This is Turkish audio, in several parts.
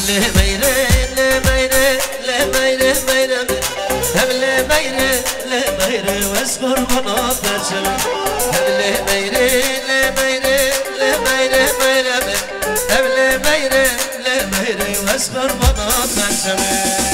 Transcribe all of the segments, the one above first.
لميري لميري لميري ميري لميري لميري واذكر بنات الشمس لميري لميري لميري ميري لميري لميري واذكر بنات الشمس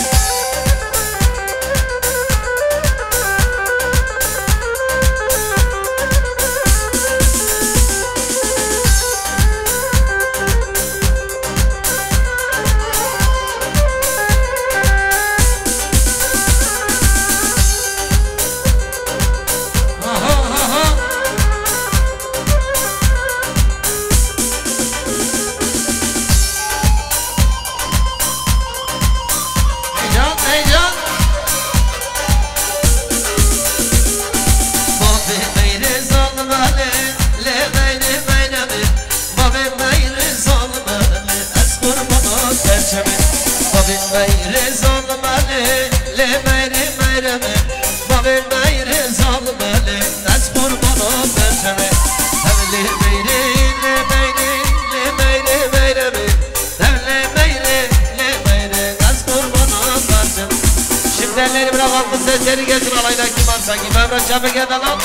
sesleri getir alayına kim varsa ki ben çabuk edelim.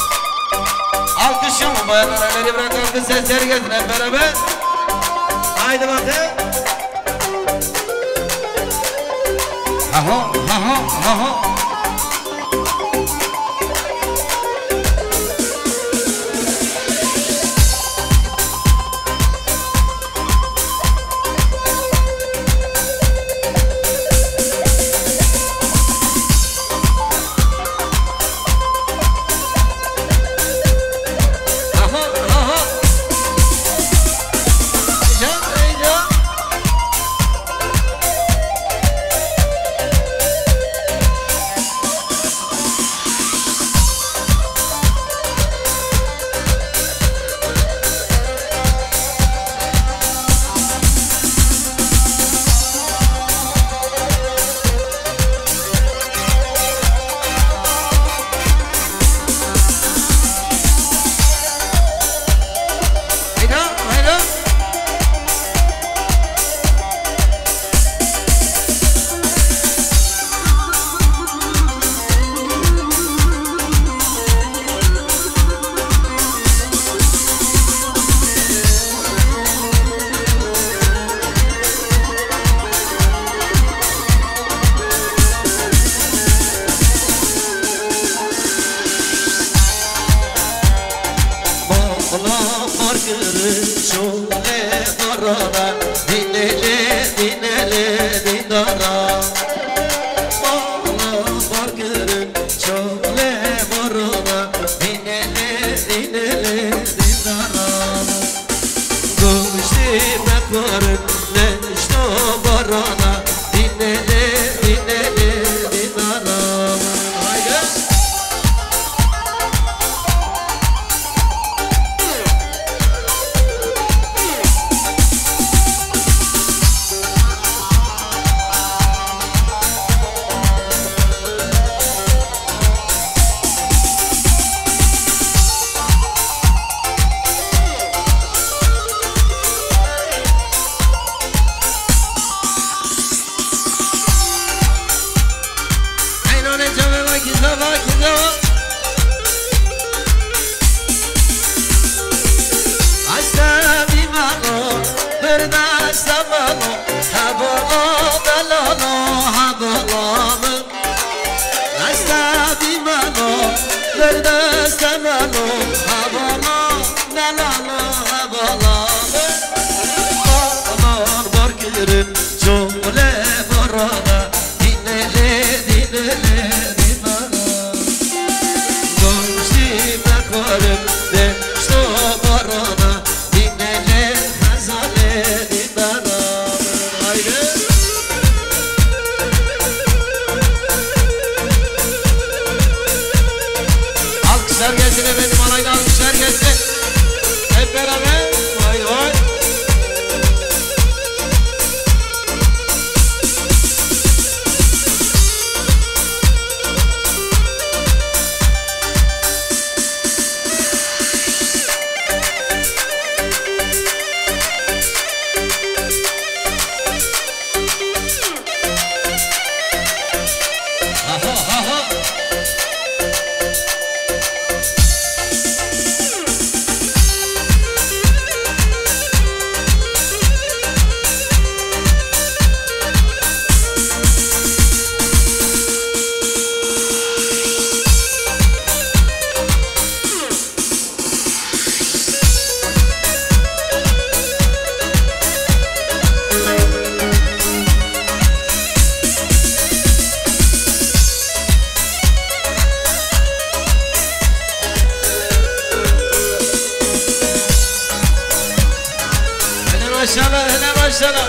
Alkış yapın bayanlar elleri bırak alkış sesleri getir hep beraber. Haydi bakayım. Ha. maşallah, hele maşallah.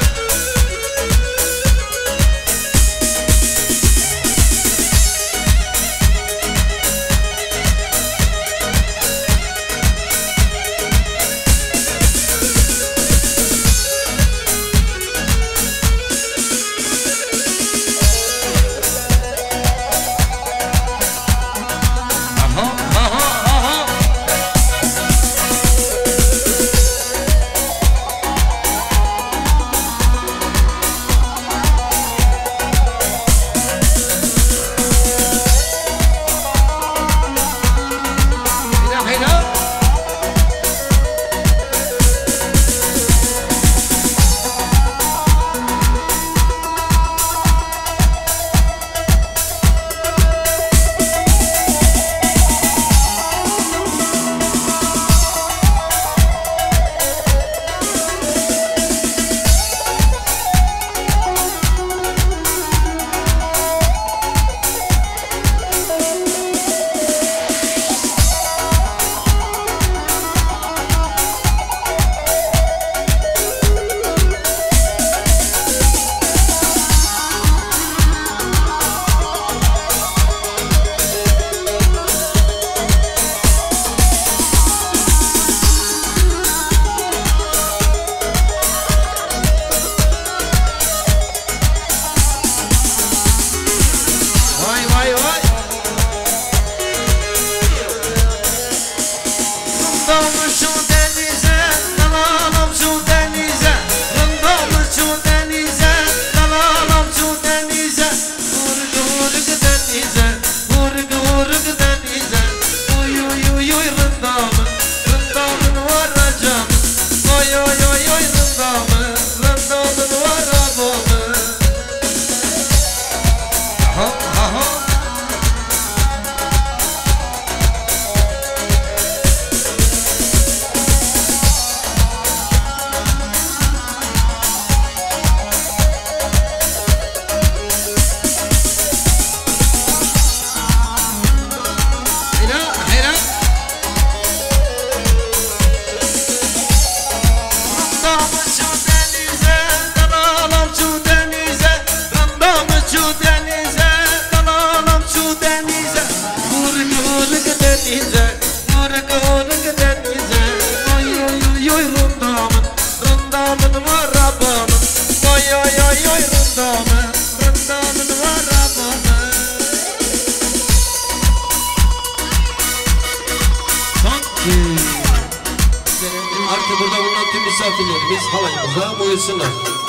Artık burada bulunan tüm misafirlerimiz halayımıza buyursunlar.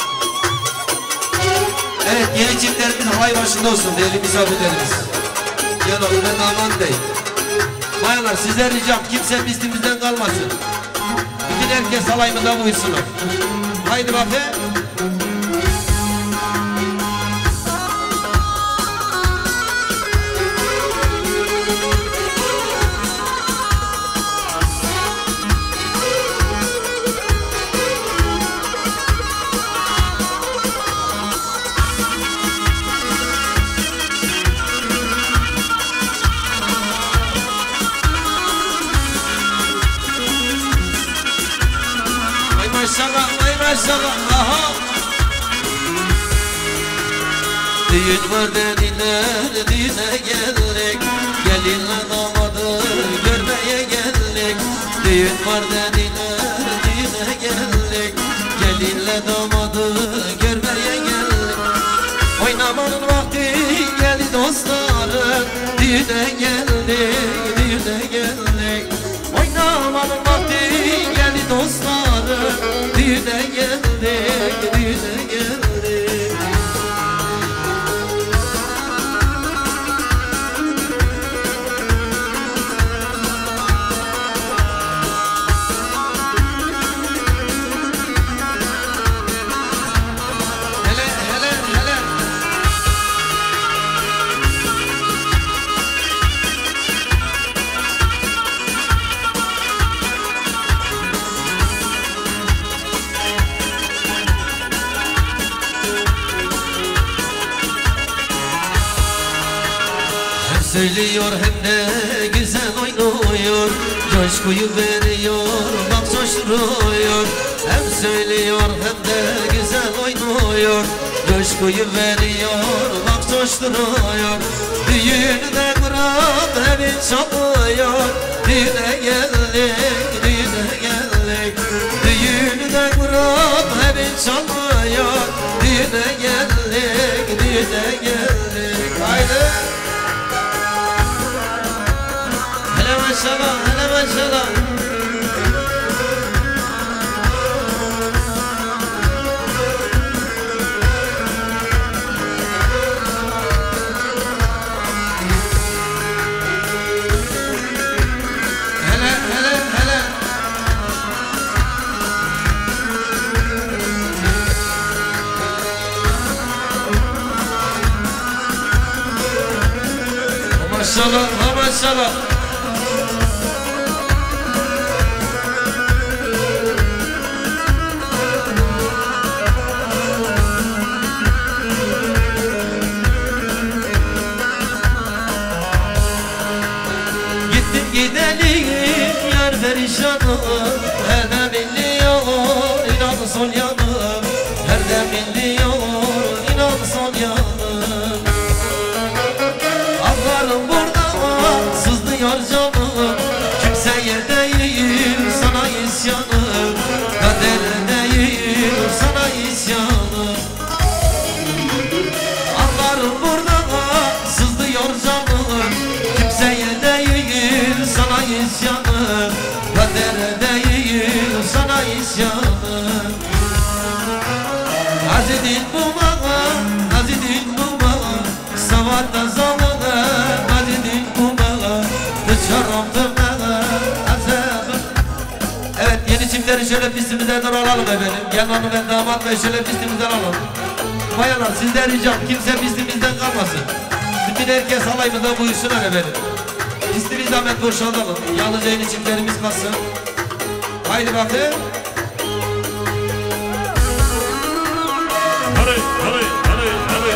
Evet, yeni çiftlerimiz halay başında olsun değerli misafirlerimiz. Yan olun, ben aman değil. Bayanlar, sizden ricam kimse bizimizden kalmasın. Bütün herkes halayımıza buyursunlar. Haydi bakayım. Maşallah, maşallah, aha. Düğün var dediler, düğüne geldik. Gelinle damadı görmeye geldik. Düğün var dediler, düğüne geldik. Gelinle damadı görmeye geldik. Oynamanın vakti geldi dostlarım. Düğüne geldik, düğüne geldik. Oynamanın vakti geldi dostlarım. Düğüne geldik, düğüne geldik. Söylüyor hem de güzel oynuyor, coşkuyu veriyor, bak coşturuyor. Hem söylüyor hem de güzel oynuyor, coşkuyu veriyor, bak coşturuyor. Düğünü de kuran evin çalıyor, düğüne geldik, düğüne geldik. Düğünü de kuran evin çalıyor, düğüne geldik, düğüne geldik. Haydi. Hele maşallah, hele maşallah. Maşallah, maşallah. Gittim gidelim yar perişanım, her de biliyor inan son yanım, her de biliyor inan son yanım. Ağlarım burada sızlıyor canım, kimseye değil sana isyanım, kader değil sana isyanım. Ağlarım burada sızlıyor canım, kimseye değil sana isyanım, kader değil sana isyanım. Azidin bu bana, azidin bu bana, savarda zamanı, azidin bu bana, dışarımdır bana, azabım. Evet, yeni çiftleri şöyle pistimizden alalım efendim. Gel hanım ben damat bey şöyle pistimizden alalım. Bayanlar sizden ricam kimse pistimizden kalmasın. Bütün herkes halayımıza buyursunlar efendim. Pistimiz zahmet boşaltalım. Yalnızca yeni çiftlerimiz kalsın. Haydi bakın. Hadi, hadi, hadi, hadi.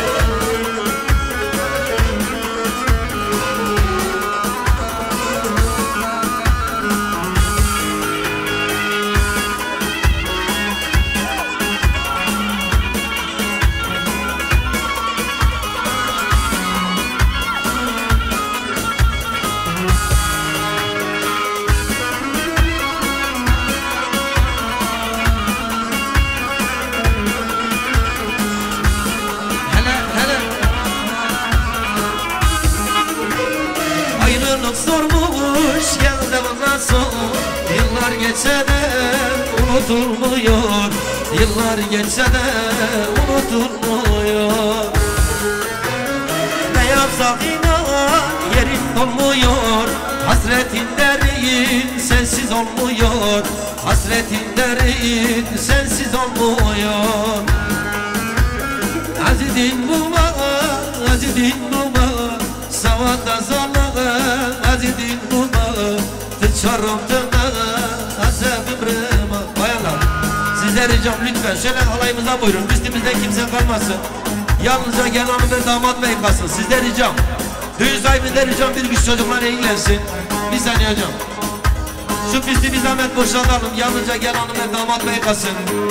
Sormuş gel de bana sor. Yıllar geçse de unutulmuyor, yıllar geçse de unutulmuyor. Ne yapsak inan yerin dolmuyor, hasretin derin sensiz olmuyor, hasretin derin sensiz olmuyor. Azidin bu bana, azidin bu bana, savanda zamanı, azidin bu bana, tıçarım tırnağı, azabım rıma. Bayanlar, size ricam lütfen şöyle halayımıza buyurun, üstümüzde kimse kalmasın. Yalnızca gel hanım ve damat bey kalsın, size ricam. Düğün sahibinden ricam bir güç çocuklar ilgilensin. Bir saniye hocam. Şu pisti bir zahmet boşaltalım, yalnızca gel hanım ve damat bey kalsın.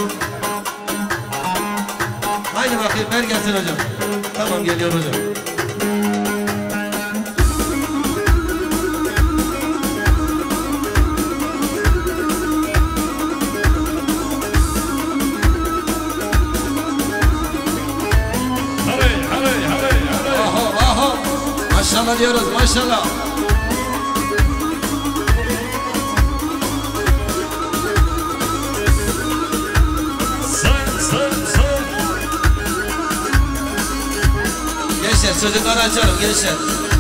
Haydi bakayım, ver gelsin hocam. Tamam, geliyor hocam. Maşallah diyoruz, maşallah. Gençler, çocukları açalım gençler.